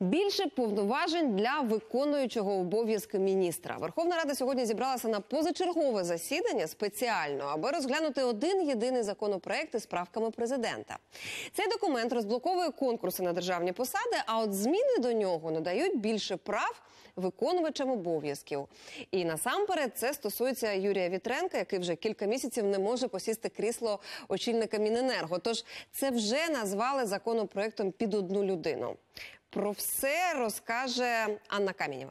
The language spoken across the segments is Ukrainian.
Більше повноважень для виконуючого обов'язки міністра. Верховна Рада сьогодні зібралася на позачергове засідання спеціально, аби розглянути один-єдиний законопроект із правками президента. Цей документ розблоковує конкурси на державні посади, а от зміни до нього надають більше прав виконувачам обов'язків. І насамперед це стосується Юрія Вітренка, який вже кілька місяців не може посісти крісло очільника Міненерго. Тож це вже назвали законопроектом під одну людину. Про все розкаже Анна Каменєва.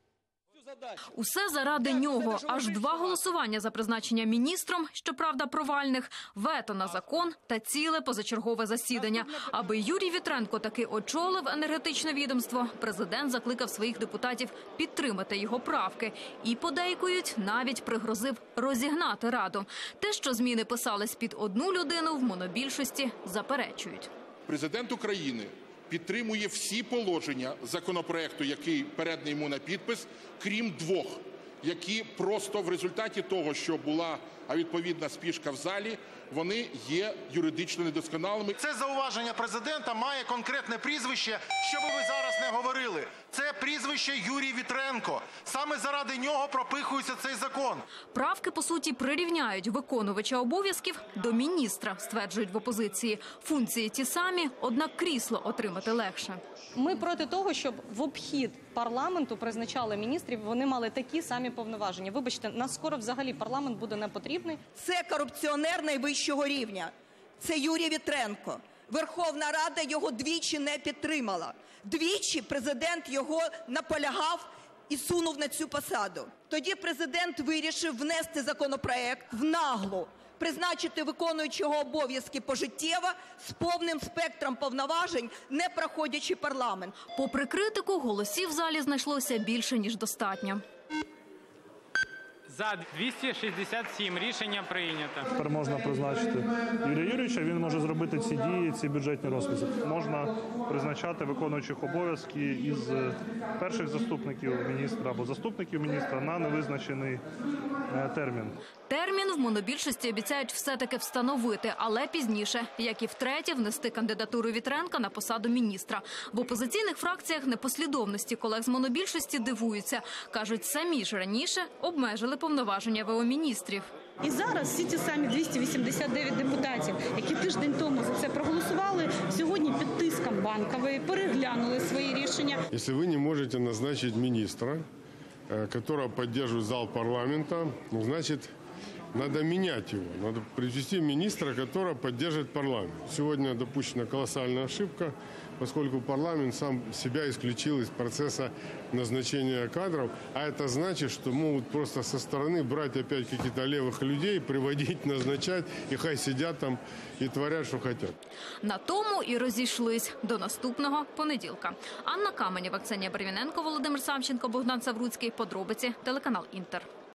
Усе заради нього. Аж 2 голосування за призначення міністром, щоправда провальних, вето на закон та ціле позачергове засідання. Аби Юрій Вітренко таки очолив енергетичне відомство, президент закликав своїх депутатів підтримати його правки. І, подейкують, навіть пригрозив розігнати Раду. Те, що зміни писались під одну людину, в монобільшості заперечують. Президент України підтримує всі положення законопроекту, який переданий йому на підпис, крім 2, які просто в результаті того, що була відповідна спішка в залі, вони є юридично недосконалими. Це зауваження президента має конкретне прізвище, що би ви зараз не говорили. Це прізвище Юрій Вітренко. Саме заради нього пропихується цей закон. Правки, по суті, прирівняють виконувача обов'язків до міністра, стверджують в опозиції. Функції ті самі, однак крісло отримати легше. Ми проти того, щоб в обхід парламенту призначали міністрів, вони мали такі самі повноваження. Вибачте, нас скоро взагалі парламент буде не потрібний. Це корупціонер найвищого рівня. Це Юрій Вітренко. Верховна Рада його двічі не підтримала. Двічі президент його наполягав і сунув на цю посаду. Тоді президент вирішив внести законопроект в наглу, призначити виконуючого обов'язки пожиттєво з повним спектром повноважень, не проходячи парламент. Попри критику, голосів в залі знайшлося більше, ніж достатньо. За 267 рішення прийнято. Тепер можна призначити Юрія Юрійовича, він може зробити ці дії, ці бюджетні розписи. Можна призначати виконуючих обов'язки із перших заступників міністра або заступників міністра на невизначений термін. Термін в монобільшості обіцяють все-таки встановити, але пізніше, як і втретє, внести кандидатуру Вітренка на посаду міністра. В опозиційних фракціях непослідовності колег з монобільшості дивуються. Кажуть, самі ж раніше обмежили повноваження ВО-міністрів. І зараз всі ті самі 289 депутатів, які тиждень тому за це проголосували, сьогодні під тиском Банкової переглянули свої рішення. Якщо ви не можете назначити міністра, якого підтримує зал парламенту, значить, надо менять его. Надо привести министра, который поддержит парламент. Сегодня допущена колоссальная ошибка, поскольку парламент сам себя исключил из процесса назначения кадров. А это значит, что могут просто со стороны брать опять каких-то левых людей, приводить, назначать, и хай сидят там и творят, что хотят. На тому і розійшлись до наступного понеділка. Анна Каменєва, Ксенія Барвіненко, Володимир Самченко, Богдан Савруцький. Подробиці, телеканал Інтер.